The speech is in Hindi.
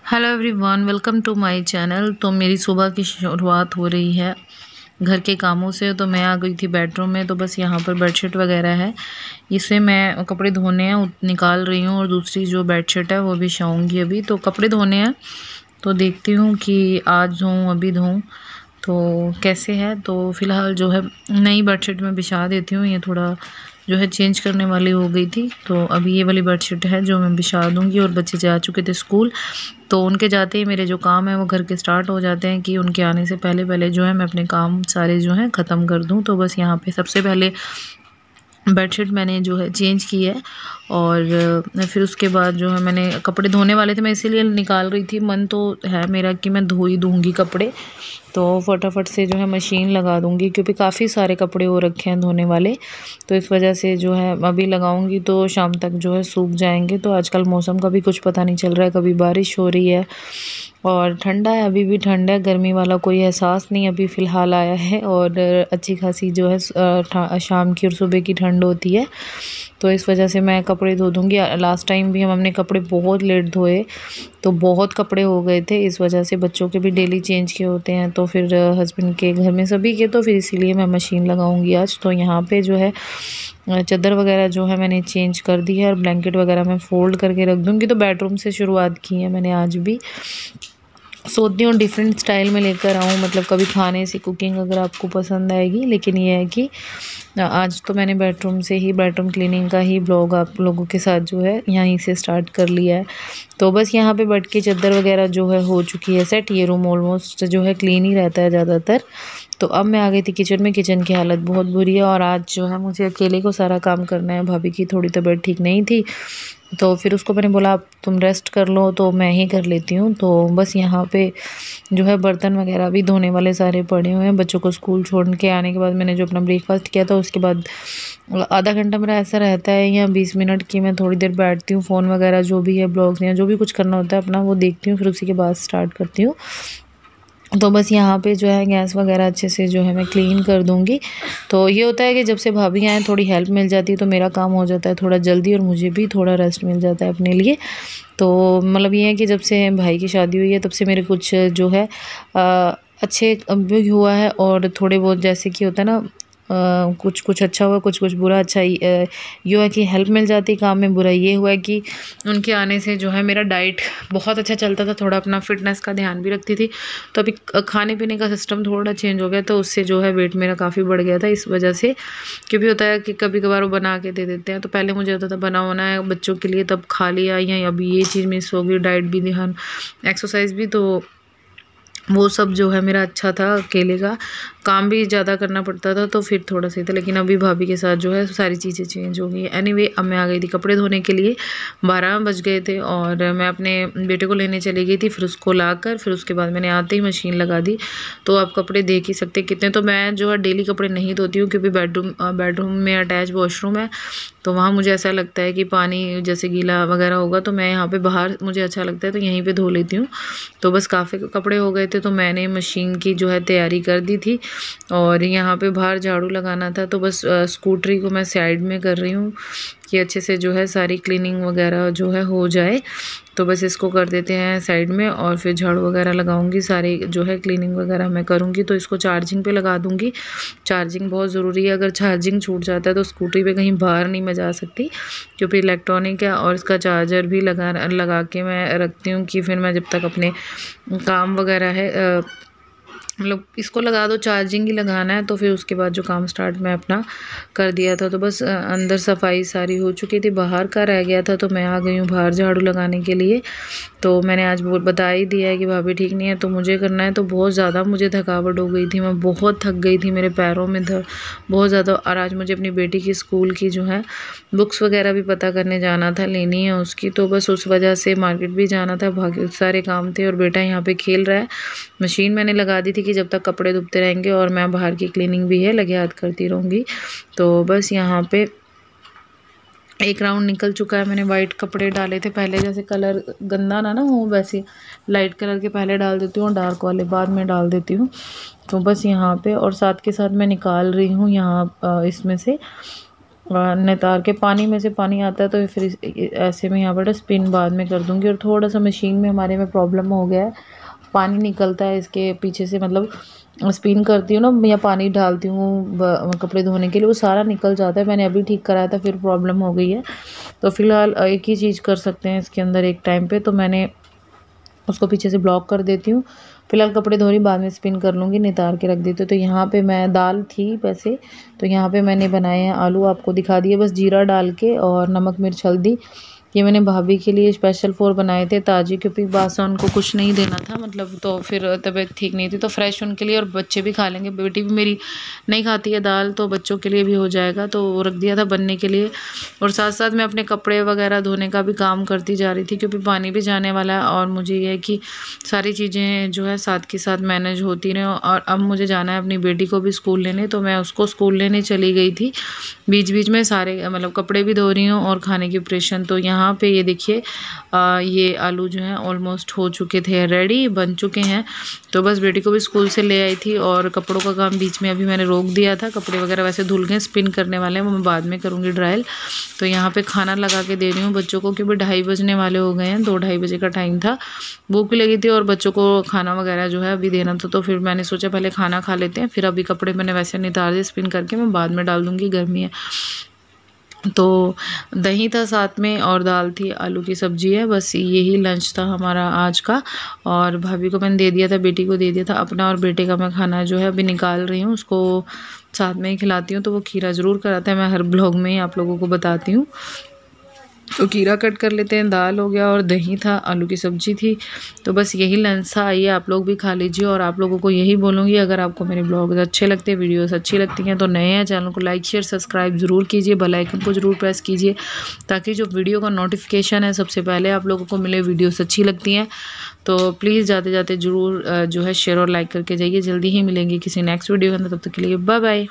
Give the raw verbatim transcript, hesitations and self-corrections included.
Hello everyone, welcome to my channel. तो मेरी सुबह की शुरुआत हो रही है घर के कामों से। तो मैं आ गई थी बेडरूम में। तो बस यहाँ पर बेडशीट वगैरह है, इसे मैं कपड़े धोने हैं निकाल रही हूँ। और दूसरी जो बेडशीट है वो भी बिछाऊंगी अभी। तो कपड़े धोने हैं तो देखती हूँ कि आज धोऊँ अभी धोऊँ तो कैसे है। तो फ़िलहाल जो है नई बेडशीट में बिछा देती हूँ। ये थोड़ा जो है चेंज करने वाली हो गई थी, तो अभी ये वाली बेडशीट है जो मैं बिछा दूँगी। और बच्चे जा चुके थे स्कूल, तो उनके जाते ही मेरे जो काम है वो घर के स्टार्ट हो जाते हैं कि उनके आने से पहले पहले जो है मैं अपने काम सारे जो हैं ख़त्म कर दूँ। तो बस यहाँ पे सबसे पहले बेडशीट मैंने जो है चेंज की है। और फिर उसके बाद जो है मैंने कपड़े धोने वाले थे, मैं इसीलिए निकाल रही थी। मन तो है मेरा कि मैं धो ही दूँगी कपड़े, तो फटाफट से जो है मशीन लगा दूँगी, क्योंकि काफ़ी सारे कपड़े हो रखे हैं धोने वाले। तो इस वजह से जो है अभी लगाऊँगी तो शाम तक जो है सूख जाएंगे। तो आजकल मौसम का भी कुछ पता नहीं चल रहा है, कभी बारिश हो रही है और ठंडा है, अभी भी ठंड है। गर्मी वाला कोई एहसास नहीं अभी फ़िलहाल आया है। और अच्छी खासी जो है शाम की और सुबह की ठंड होती है। तो इस वजह से मैं कपड़े धो दूँगी। लास्ट टाइम भी हम हमने कपड़े बहुत लेट धोए, तो बहुत कपड़े हो गए थे। इस वजह से बच्चों के भी डेली चेंज के होते हैं, तो फिर हस्बैंड के घर में सभी के, तो फिर इसीलिए मैं मशीन लगाऊंगी आज। तो यहाँ पे जो है चादर वगैरह जो है मैंने चेंज कर दी है और ब्लैंकेट वगैरह मैं फ़ोल्ड करके रख दूँगी। तो बेडरूम से शुरुआत की है मैंने आज भी। सोचती हूँ डिफरेंट स्टाइल में लेकर आऊँ, मतलब कभी खाने से कुकिंग अगर आपको पसंद आएगी। लेकिन ये है कि आज तो मैंने बेडरूम से ही बेडरूम क्लीनिंग का ही ब्लॉग आप लोगों के साथ जो है यहीं से स्टार्ट कर लिया है। तो बस यहाँ पे बेड की चादर वगैरह जो है हो चुकी है सेट। ये रूम ऑलमोस्ट जो है क्लीन ही रहता है ज़्यादातर। तो अब मैं आ गई थी किचन में। किचन की हालत बहुत बुरी है और आज जो है मुझे अकेले को सारा काम करना है। भाभी की थोड़ी तबीयत ठीक नहीं थी, तो फिर उसको मैंने बोला आप तुम रेस्ट कर लो, तो मैं ही कर लेती हूँ। तो बस यहाँ पे जो है बर्तन वगैरह भी धोने वाले सारे पड़े हुए हैं। बच्चों को स्कूल छोड़ के आने के बाद मैंने जो अपना ब्रेकफास्ट किया था, उसके बाद आधा घंटा मेरा ऐसा रहता है या बीस मिनट की मैं थोड़ी देर बैठती हूँ, फ़ोन वगैरह जो भी है ब्लॉग्स या जो भी कुछ करना होता है अपना वो देखती हूँ, फिर उसी के बाद स्टार्ट करती हूँ। तो बस यहाँ पे जो है गैस वगैरह अच्छे से जो है मैं क्लीन कर दूँगी। तो ये होता है कि जब से भाभी आएँ थोड़ी हेल्प मिल जाती है, तो मेरा काम हो जाता है थोड़ा जल्दी और मुझे भी थोड़ा रेस्ट मिल जाता है अपने लिए। तो मतलब ये है कि जब से भाई की शादी हुई है तब से मेरे कुछ जो है आ, अच्छे भी हुआ है और थोड़े बहुत जैसे कि होता है ना आ, कुछ कुछ अच्छा हुआ, कुछ कुछ बुरा। अच्छा ये है कि हेल्प मिल जाती काम में। बुरा ये हुआ है कि उनके आने से जो है मेरा डाइट बहुत अच्छा चलता था, थोड़ा अपना फिटनेस का ध्यान भी रखती थी। तो अभी खाने पीने का सिस्टम थोड़ा चेंज हो गया, तो उससे जो है वेट मेरा काफ़ी बढ़ गया था इस वजह से। क्योंकि होता है कि कभी कभार वो बना के दे देते हैं, तो पहले मुझे होता था बना होना है बच्चों के लिए तब खा लिया, या अभी ये चीज़ मिस हो गई, डाइट भी ध्यान, एक्सरसाइज भी, तो वो सब जो है मेरा अच्छा था। अकेले का काम भी ज़्यादा करना पड़ता था, तो फिर थोड़ा सही था। लेकिन अभी भाभी के साथ जो है सारी चीज़ें चेंज हो गई। एनीवे अब मैं आ गई थी कपड़े धोने के लिए। बारह बज गए थे और मैं अपने बेटे को लेने चली गई थी। फिर उसको लाकर फिर उसके बाद मैंने आते ही मशीन लगा दी। तो आप कपड़े देख ही सकते कितने। तो मैं जो है डेली कपड़े नहीं धोती हूँ, क्योंकि बेडरूम बेडरूम में अटैच वॉशरूम है, तो वहाँ मुझे ऐसा लगता है कि पानी जैसे गीला वगैरह होगा, तो मैं यहाँ पे बाहर मुझे अच्छा लगता है तो यहीं पे धो लेती हूँ। तो बस काफ़ी कपड़े हो गए थे, तो मैंने मशीन की जो है तैयारी कर दी थी। और यहाँ पे बाहर झाड़ू लगाना था, तो बस स्कूटरी को मैं साइड में कर रही हूँ कि अच्छे से जो है सारी क्लीनिंग वगैरह जो है हो जाए। तो बस इसको कर देते हैं साइड में और फिर झाड़ू वगैरह लगाऊंगी, सारी जो है क्लीनिंग वगैरह मैं करूँगी। तो इसको चार्जिंग पे लगा दूँगी। चार्जिंग बहुत ज़रूरी है, अगर चार्जिंग छूट जाता है तो स्कूटरी पे कहीं बाहर नहीं मैं जा सकती, क्योंकि इलेक्ट्रॉनिक है। और इसका चार्जर भी लगा लगा के मैं रखती हूँ कि फिर मैं जब तक अपने काम वगैरह है मतलब इसको लगा दो, चार्जिंग ही लगाना है, तो फिर उसके बाद जो काम स्टार्ट मैं अपना कर दिया था। तो बस अंदर सफाई सारी हो चुकी थी, बाहर का रह गया था, तो मैं आ गई हूँ बाहर झाड़ू लगाने के लिए। तो मैंने आज बता ही दिया है कि भाभी ठीक नहीं है तो मुझे करना है। तो बहुत ज़्यादा मुझे थकावट हो गई थी, मैं बहुत थक गई थी, मेरे पैरों में दर्द बहुत ज़्यादा। और आज मुझे अपनी बेटी की स्कूल की जो है बुक्स वगैरह भी पता करने जाना था, लेनी है उसकी। तो बस उस वजह से मार्केट भी जाना था, बाकी सारे काम थे। और बेटा यहाँ पर खेल रहा है। मशीन मैंने लगा दी थी कि जब तक कपड़े धुपते रहेंगे और मैं बाहर की क्लीनिंग भी है लगे हाथ करती रहूँगी। तो बस यहाँ पे एक राउंड निकल चुका है। मैंने वाइट कपड़े डाले थे पहले, जैसे कलर गंदा ना ना हो, वैसे लाइट कलर के पहले डाल देती हूँ, डार्क वाले बाद में डाल देती हूँ। तो बस यहाँ पे और साथ के साथ मैं निकाल रही हूँ यहाँ इसमें से नितार के पानी में से पानी आता है तो फिर ऐसे में यहाँ पर स्पिन बाद में कर दूँगी। और थोड़ा सा मशीन में हमारे में प्रॉब्लम हो गया है, पानी निकलता है इसके पीछे से, मतलब स्पिन करती हूँ ना या पानी डालती हूँ कपड़े धोने के लिए, वो सारा निकल जाता है। मैंने अभी ठीक कराया था, फिर प्रॉब्लम हो गई है। तो फ़िलहाल एक ही चीज़ कर सकते हैं इसके अंदर एक टाइम पे, तो मैंने उसको पीछे से ब्लॉक कर देती हूँ। फ़िलहाल कपड़े धो रही, बाद में स्पिन कर लूँगी, नितार के रख देती हूँ। तो यहाँ पे मैं दाल थी वैसे, तो यहाँ पे मैंने बनाए हैं आलू, आपको दिखा दिए बस जीरा डाल के और नमक मिर्च हल्दी। ये मैंने भाभी के लिए स्पेशल फोर बनाए थे ताज़ी, क्योंकि बासा उनको कुछ नहीं देना था, मतलब तो फिर तबीयत ठीक नहीं थी, तो फ्रेश उनके लिए, और बच्चे भी खा लेंगे। बेटी भी मेरी नहीं खाती है दाल, तो बच्चों के लिए भी हो जाएगा, तो रख दिया था बनने के लिए। और साथ साथ मैं अपने कपड़े वगैरह धोने का भी काम करती जा रही थी, क्योंकि पानी भी जाने वाला है और मुझे ये है कि सारी चीज़ें जो है साथ के साथ मैनेज होती रहें। और अब मुझे जाना है अपनी बेटी को भी स्कूल लेने, तो मैं उसको स्कूल लेने चली गई थी। बीच बीच में सारे मतलब कपड़े भी धो रही हूँ और खाने की प्रिपरेशन। तो यहाँ पे ये देखिए ये आलू जो है ऑलमोस्ट हो चुके थे, रेडी बन चुके हैं। तो बस बेटी को भी स्कूल से ले आई थी और कपड़ों का काम बीच में अभी मैंने रोक दिया था। कपड़े वगैरह वैसे धुल गए, स्पिन करने वाले हैं, वो मैं बाद में करूँगी ड्रायल। तो यहाँ पे खाना लगा के दे रही हूँ बच्चों को, क्योंकि ढाई बजने वाले हो गए हैं, दो ढाई बजे का टाइम था, भूख भी लगी थी और बच्चों को खाना वगैरह जो है अभी देना था। तो फिर मैंने सोचा पहले खाना खा लेते हैं, फिर अभी कपड़े मैंने वैसे नितार दिए, स्पिन करके मैं बाद में डाल दूँगी, गर्मी है। तो दही था साथ में और दाल थी, आलू की सब्ज़ी है, बस यही लंच था हमारा आज का। और भाभी को मैंने दे दिया था, बेटी को दे दिया था। अपना और बेटे का मैं खाना जो है अभी निकाल रही हूँ, उसको साथ में ही खिलाती हूँ। तो वो खीरा ज़रूर कराता है, मैं हर ब्लॉग में ही आप लोगों को बताती हूँ। तो खीरा कट कर लेते हैं, दाल हो गया और दही था, आलू की सब्ज़ी थी। तो बस यही लंच था। आइए आप लोग भी खा लीजिए। और आप लोगों को यही बोलूँगी, अगर आपको मेरे ब्लॉग्स अच्छे लगते हैं, वीडियोस अच्छी लगती हैं, तो नए हैं चैनल को लाइक शेयर सब्सक्राइब ज़रूर कीजिए, बेल आइकन को ज़रूर प्रेस कीजिए, ताकि जो वीडियो का नोटिफिकेशन है सबसे पहले आप लोगों को मिले। वीडियोस अच्छी लगती हैं तो प्लीज़ जाते जाते ज़रूर जो है शेयर और लाइक करके जाइए। जल्दी ही मिलेंगे किसी नेक्स्ट वीडियो के अंदर, तब तक के लिए बाय बाय।